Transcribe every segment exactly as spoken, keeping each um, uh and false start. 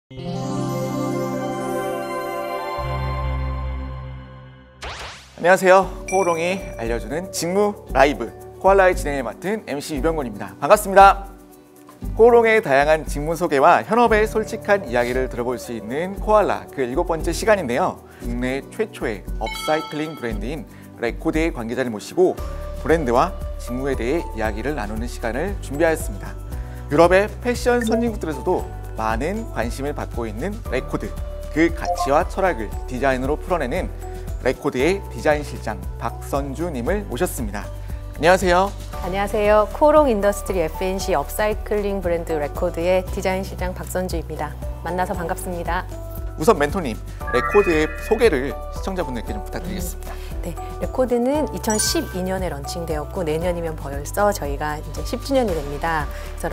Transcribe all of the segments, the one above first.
안녕하세요. 코오롱이 알려주는 직무 라이브 코알라의 진행을 맡은 엠씨 유병곤입니다. 반갑습니다. 코오롱의 다양한 직무 소개와 현업의 솔직한 이야기를 들어볼 수 있는 코알라 그 일곱 번째 시간인데요. 국내 최초의 업사이클링 브랜드인 레코드의 관계자를 모시고 브랜드와 직무에 대해 이야기를 나누는 시간을 준비하였습니다. 유럽의 패션 선진국들에서도 많은 관심을 받고 있는 레코드, 그 가치와 철학을 디자인으로 풀어내는 레코드의 디자인 실장 박선주님을 모셨습니다. 안녕하세요. 안녕하세요. 코오롱 인더스트리 에프엔씨 업사이클링 브랜드 레코드의 디자인 실장 박선주입니다. 만나서 반갑습니다. 우선 멘토님, 레코드의 소개를 시청자분들께 좀 부탁드리겠습니다. 네, 레코드는 이천십이 년에 런칭되었고 내년이면 벌써 저희가 이제 십 주년이 됩니다. 그래서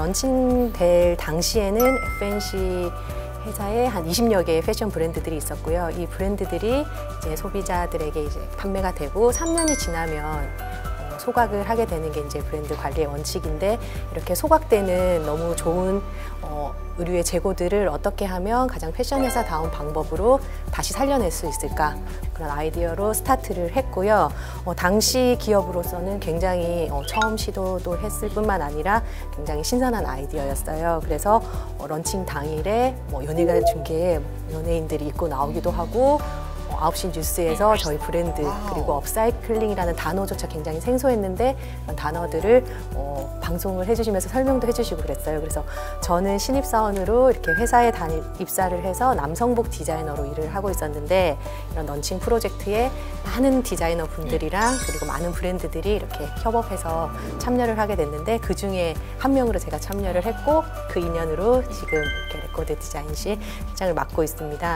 런칭될 당시에는 에프엔씨 회사에 한 이십여 개의 패션 브랜드들이 있었고요. 이 브랜드들이 이제 소비자들에게 이제 판매가 되고 삼 년이 지나면 소각을 하게 되는 게 이제 브랜드 관리의 원칙인데, 이렇게 소각되는 너무 좋은 어, 의류의 재고들을 어떻게 하면 가장 패션 회사다운 방법으로 다시 살려낼 수 있을까, 그런 아이디어로 스타트를 했고요. 어, 당시 기업으로서는 굉장히 어, 처음 시도도 했을 뿐만 아니라 굉장히 신선한 아이디어였어요. 그래서 어, 런칭 당일에 뭐 연예가 중계에 연예인들이 입고 나오기도 하고, 아홉 시 뉴스에서 저희 브랜드 그리고 업사이클링이라는 단어조차 굉장히 생소했는데 그런 단어들을 어, 방송을 해주시면서 설명도 해주시고 그랬어요. 그래서 저는 신입사원으로 이렇게 회사에 다니, 입사를 해서 남성복 디자이너로 일을 하고 있었는데, 이런 런칭 프로젝트에 많은 디자이너 분들이랑 그리고 많은 브랜드들이 이렇게 협업해서 참여를 하게 됐는데, 그 중에 한 명으로 제가 참여를 했고 그 인연으로 지금 이렇게 레코드 디자인실 실장을 맡고 있습니다.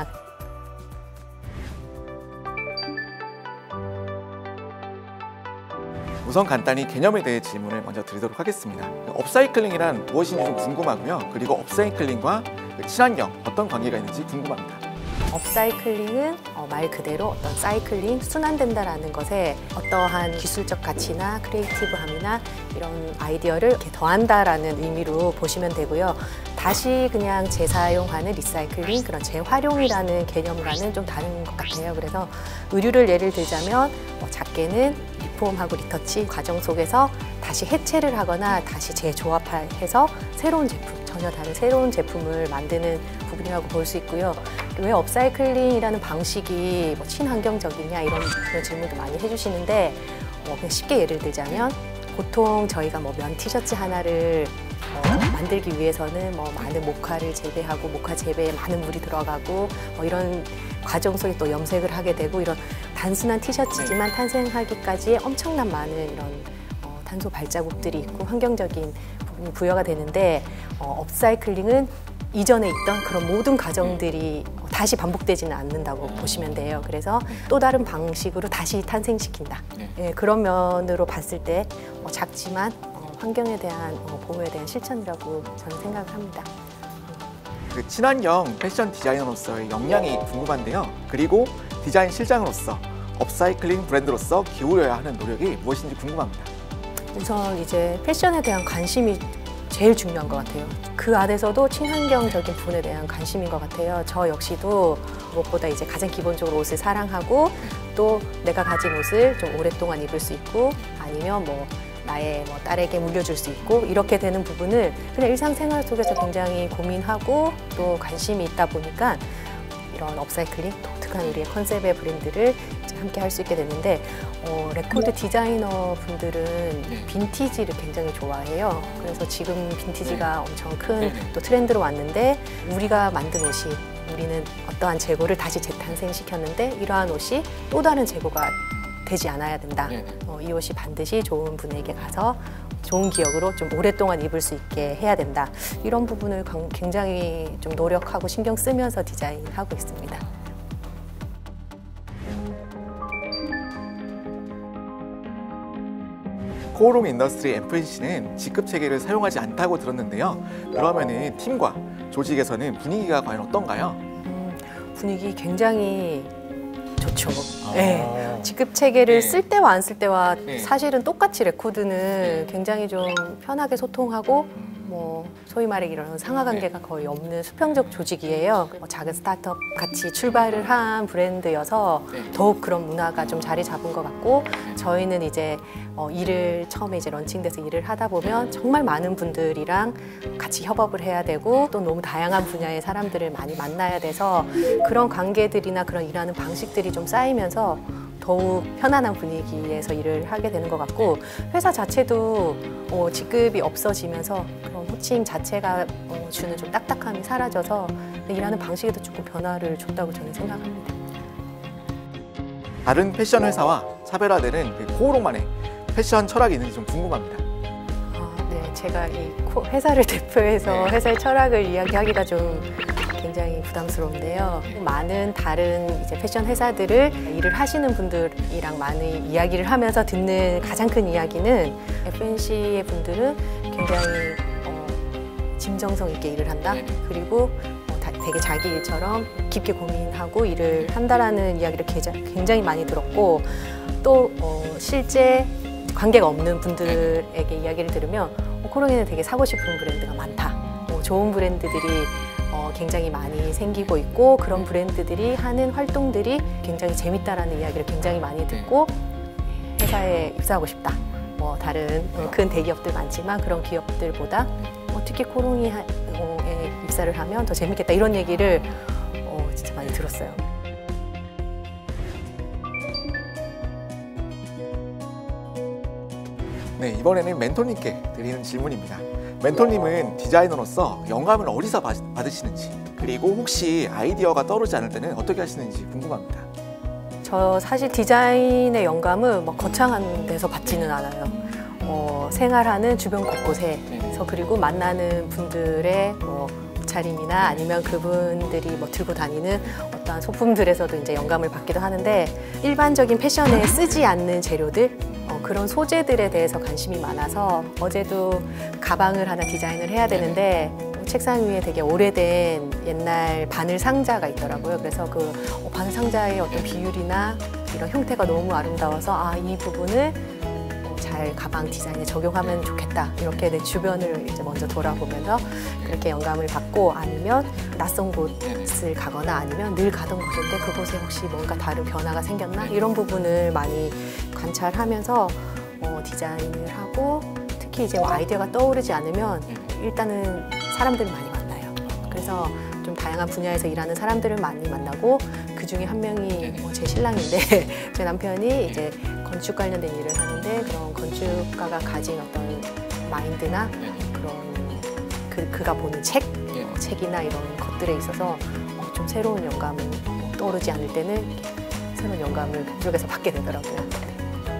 우선 간단히 개념에 대해 질문을 먼저 드리도록 하겠습니다. 업사이클링이란 무엇인지 좀 궁금하고요. 그리고 업사이클링과 친환경 어떤 관계가 있는지 궁금합니다. 업사이클링은 어, 말 그대로 어떤 사이클링, 순환된다라는 것에 어떠한 기술적 가치나 크리에이티브함이나 이런 아이디어를 이렇게 더한다라는 의미로 보시면 되고요. 다시 그냥 재사용하는 리사이클링, 그런 재활용이라는 개념과는 좀 다른 것 같아요. 그래서 의류를 예를 들자면 뭐 작게는 리폼하고 리터치 과정 속에서 다시 해체를 하거나 다시 재조합해서 새로운 제품, 전혀 다른 새로운 제품을 만드는 부분이라고 볼 수 있고요. 왜 업사이클링이라는 방식이 뭐 친환경적이냐 이런 그런 질문도 많이 해주시는데, 어, 그냥 쉽게 예를 들자면 보통 저희가 뭐 면 티셔츠 하나를 어, 만들기 위해서는 뭐 많은 모카를 재배하고 모카 재배에 많은 물이 들어가고 뭐 이런 과정 속에 또 염색을 하게 되고, 이런 단순한 티셔츠지만 탄생하기까지 엄청난 많은 이런 어, 탄소 발자국들이 있고 환경적인 부분이 부여가 되는데, 어, 업사이클링은 이전에 있던 그런 모든 과정들이 다시 반복되지는 않는다고 보시면 돼요. 그래서 또 다른 방식으로 다시 탄생시킨다. 예, 그런 면으로 봤을 때 어, 작지만 어, 환경에 대한 어, 보호에 대한 실천이라고 저는 생각을 합니다. 그 친환경 패션 디자이너로서의 역량이 궁금한데요. 그리고 디자인 실장으로서 업사이클링 브랜드로서 기울여야 하는 노력이 무엇인지 궁금합니다. 우선 이제 패션에 대한 관심이 제일 중요한 것 같아요. 그 안에서도 친환경적인 부분에 대한 관심인 것 같아요. 저 역시도 무엇보다 이제 가장 기본적으로 옷을 사랑하고, 또 내가 가진 옷을 좀 오랫동안 입을 수 있고, 아니면 뭐 나의 뭐 딸에게 물려줄 수 있고, 이렇게 되는 부분을 그냥 일상생활 속에서 굉장히 고민하고 또 관심이 있다 보니까 이런 업사이클링, 독특한 우리의 컨셉의 브랜드를 함께 할 수 있게 됐는데, 어, 레코드 디자이너 분들은 빈티지를 굉장히 좋아해요. 그래서 지금 빈티지가 엄청 큰 또 트렌드로 왔는데, 우리가 만든 옷이 우리는 어떠한 재고를 다시 재탄생시켰는데 이러한 옷이 또 다른 재고가 되지 않아야 된다. 어, 이 옷이 반드시 좋은 분에게 가서 좋은 기억으로 좀 오랫동안 입을 수 있게 해야 된다. 이런 부분을 굉장히 좀 노력하고 신경 쓰면서 디자인하고 있습니다. 코오롱 인더스트리 에프엔씨는 직급 체계를 사용하지 않다고 들었는데요. 그러면은 팀과 조직에서는 분위기가 과연 어떤가요? 음, 분위기 굉장히 좋죠. 아. 네. 직급 체계를 네. 쓸 때와 안 쓸 때와 네. 사실은 똑같이 레코드는 네. 굉장히 좀 편하게 소통하고 뭐 소위 말해 이런 상하관계가 거의 없는 수평적 조직이에요. 뭐 작은 스타트업 같이 출발을 한 브랜드여서 더욱 그런 문화가 좀 자리 잡은 것 같고, 저희는 이제 어, 일을 처음에 이제 런칭돼서 일을 하다 보면 정말 많은 분들이랑 같이 협업을 해야 되고 또 너무 다양한 분야의 사람들을 많이 만나야 돼서 그런 관계들이나 그런 일하는 방식들이 좀 쌓이면서 더욱 편안한 분위기에서 일을 하게 되는 것 같고, 회사 자체도 어, 직급이 없어지면서 그런 호칭 자체가 어, 주는 좀 딱딱함이 사라져서 일하는 방식에도 조금 변화를 줬다고 저는 생각합니다. 다른 패션 회사와 차별화되는 그 코오롱만의 패션 철학이 있는지 좀 궁금합니다. 아, 네, 제가 이 코- 회사를 대표해서 네. 회사의 철학을 이야기하기가 좀 굉장히 부담스러운데요. 많은 다른 이제 패션 회사들을 일을 하시는 분들이랑 많이 이야기를 하면서 듣는 가장 큰 이야기는 에프엔씨의 분들은 굉장히 어, 진정성 있게 일을 한다. 그리고 어, 다, 되게 자기 일처럼 깊게 고민하고 일을 한다라는 이야기를 게자- 굉장히 많이 들었고, 또 어, 실제 관계가 없는 분들에게 이야기를 들으면 어, 코롱에는 되게 사고 싶은 브랜드가 많다. 어, 좋은 브랜드들이 어, 굉장히 많이 생기고 있고, 그런 브랜드들이 하는 활동들이 굉장히 재밌다라는 이야기를 굉장히 많이 듣고 회사에 입사하고 싶다. 뭐 다른 어, 큰 대기업들 많지만 그런 기업들보다 어, 특히 코롱이에 입사를 하면 더 재밌겠다, 이런 얘기를 어, 진짜 많이 들었어요. 네, 이번에는 멘토님께 드리는 질문입니다. 멘토님은 디자이너로서 영감을 어디서 받- 받으시는지, 그리고 혹시 아이디어가 떠오르지 않을 때는 어떻게 하시는지 궁금합니다. 저 사실 디자인의 영감은 막 거창한 데서 받지는 않아요. 어, 생활하는 주변 곳곳에서, 그리고 만나는 분들의 뭐 옷차림이나 아니면 그분들이 뭐 들고 다니는 어떠한 소품들에서도 이제 영감을 받기도 하는데, 일반적인 패션에 쓰지 않는 재료들, 어, 그런 소재들에 대해서 관심이 많아서 어제도 가방을 하나 디자인을 해야 되는데 책상 위에 되게 오래된 옛날 바늘 상자가 있더라고요. 그래서 그 어, 바늘 상자의 어떤 비율이나 이런 형태가 너무 아름다워서 아, 이 부분을 어, 잘 가방 디자인에 적용하면 좋겠다. 이렇게 내 주변을 이제 먼저 돌아보면서 그렇게 영감을 받고, 아니면 낯선 곳을 가거나 아니면 늘 가던 곳인데 그곳에 혹시 뭔가 다른 변화가 생겼나? 이런 부분을 많이 관찰하면서 어, 디자인을 하고, 특히 이제 뭐 아이디어가 떠오르지 않으면 일단은 사람들을 많이 만나요. 그래서 좀 다양한 분야에서 일하는 사람들을 많이 만나고, 그 중에 한 명이 뭐 제 신랑인데 제 남편이 이제 건축 관련된 일을 하는데, 그런 건축가가 가진 어떤 마인드나 그런 그, 그가 보는 책, 어, 책이나 이런 것들에 있어서 어, 좀 새로운 영감을 뭐 떠오르지 않을 때는 새로운 영감을 그쪽에서 받게 되더라고요.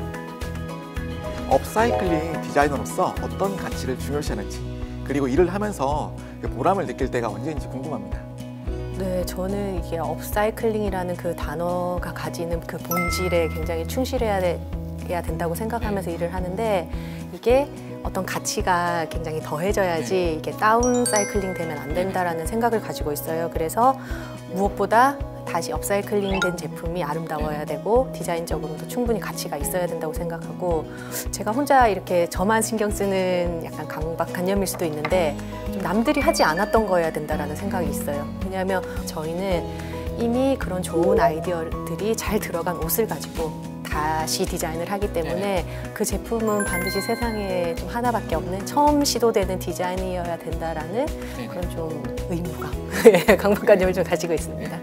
업사이클링 디자이너로서 어떤 가치를 중요시하는지, 그리고 일을 하면서 보람을 느낄 때가 언제인지 궁금합니다. 네, 저는 이게 업사이클링이라는 그 단어가 가지는 그 본질에 굉장히 충실해야 돼, 해야 된다고 생각하면서 일을 하는데, 이게 어떤 가치가 굉장히 더해져야지 이게 다운 사이클링 되면 안 된다라는 생각을 가지고 있어요. 그래서 무엇보다 다시 업사이클링 된 제품이 아름다워야 되고 디자인적으로도 충분히 가치가 있어야 된다고 생각하고, 제가 혼자 이렇게 저만 신경 쓰는 약간 강박관념일 수도 있는데 좀 남들이 하지 않았던 거여야 된다라는 생각이 있어요. 왜냐하면 저희는 이미 그런 좋은 아이디어들이 잘 들어간 옷을 가지고 다시 디자인을 하기 때문에 그 제품은 반드시 세상에 좀 하나밖에 없는 처음 시도되는 디자인이어야 된다라는 그런 좀 의무감, 강박관념을 좀 가지고 있습니다.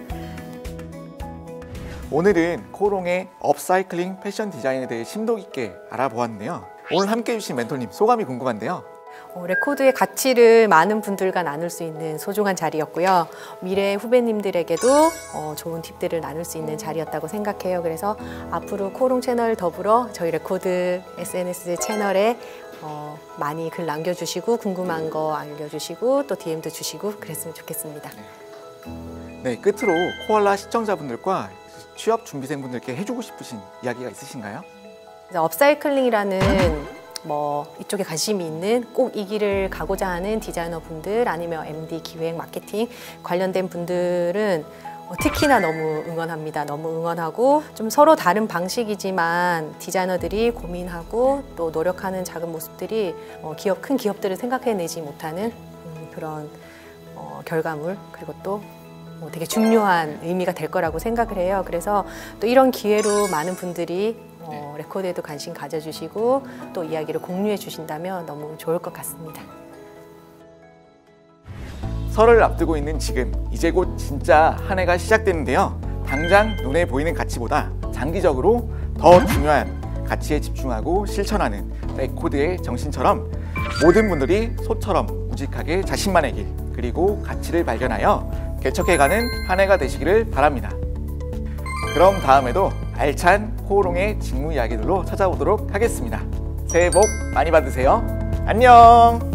오늘은 코롱의 업사이클링 패션 디자인에 대해 심도 깊게 알아보았는데요. 오늘 함께 해주신 멘토님 소감이 궁금한데요. 어, 레코드의 가치를 많은 분들과 나눌 수 있는 소중한 자리였고요. 미래 후배님들에게도 어, 좋은 팁들을 나눌 수 있는 자리였다고 생각해요. 그래서 앞으로 코롱 채널 더불어 저희 레코드 에스엔에스 채널에 어, 많이 글 남겨주시고 궁금한 거 알려주시고 또 디엠도 주시고 그랬으면 좋겠습니다. 네, 끝으로 코알라 시청자분들과 취업 준비생분들께 해주고 싶으신 이야기가 있으신가요? 업사이클링이라는 뭐 이쪽에 관심이 있는 꼭 이 길을 가고자 하는 디자이너 분들 아니면 엠디, 기획, 마케팅 관련된 분들은 어, 특히나 너무 응원합니다. 너무 응원하고 좀 서로 다른 방식이지만 디자이너들이 고민하고 또 노력하는 작은 모습들이 어, 기업, 큰 기업들을 생각해내지 못하는 음, 그런 어, 결과물 그리고 또 어, 되게 중요한 의미가 될 거라고 생각을 해요. 그래서 또 이런 기회로 많은 분들이 어, 레코드에도 관심 가져주시고 또 이야기를 공유해 주신다면 너무 좋을 것 같습니다. 설을 앞두고 있는 지금 이제 곧 진짜 한 해가 시작되는데요. 당장 눈에 보이는 가치보다 장기적으로 더 중요한 가치에 집중하고 실천하는 레코드의 정신처럼 모든 분들이 소처럼 우직하게 자신만의 길 그리고 가치를 발견하여 개척해가는 한 해가 되시기를 바랍니다. 그럼 다음에도 알찬 코오롱의 직무 이야기들로 찾아오도록 하겠습니다. 새해 복 많이 받으세요. 안녕!